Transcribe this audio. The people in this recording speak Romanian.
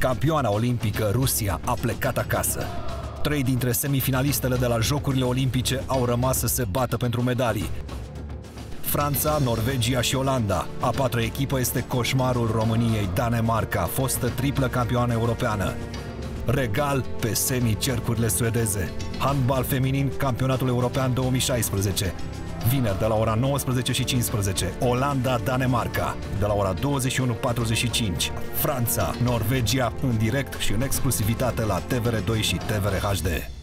Campioana olimpică Rusia a plecat acasă. 3 dintre semifinalistele de la Jocurile Olimpice au rămas să se bată pentru medalii. Franța, Norvegia și Olanda. A 4-a echipă este coșmarul României, Danemarca, fostă triplă campioană europeană. Regal pe semicercurile suedeze. Handbal feminin, campionatul european 2016. Vineri de la ora 19:15, Olanda-Danemarca. De la ora 21:45, Franța-Norvegia în direct și în exclusivitate la TVR2 și TVR HD.